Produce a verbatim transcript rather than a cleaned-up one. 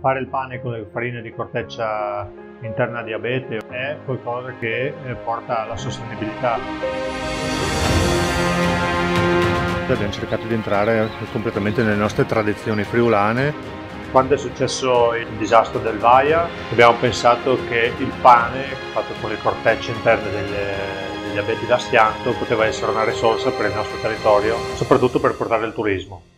Fare il pane con le farine di corteccia interna a diabete è qualcosa che porta alla sostenibilità. Abbiamo cercato di entrare completamente nelle nostre tradizioni friulane. Quando è successo il disastro del Vaia abbiamo pensato che il pane fatto con le cortecce interne delle, degli abeti da schianto poteva essere una risorsa per il nostro territorio, soprattutto per portare il turismo.